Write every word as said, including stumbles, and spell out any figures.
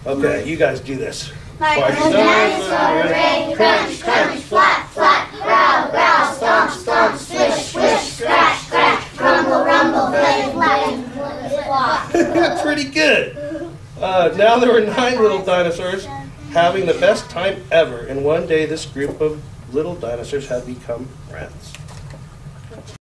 Okay, you guys do this. Like a dinosaur parade, crunch, crunch, flap, flap, growl, growl, stomp, stomp, swish, swish, scratch, scratch, rumble, rumble, flip, flap, flip. Pretty good. Uh, now there were nine little dinosaurs having the best time ever, and one day this group of little dinosaurs had become friends.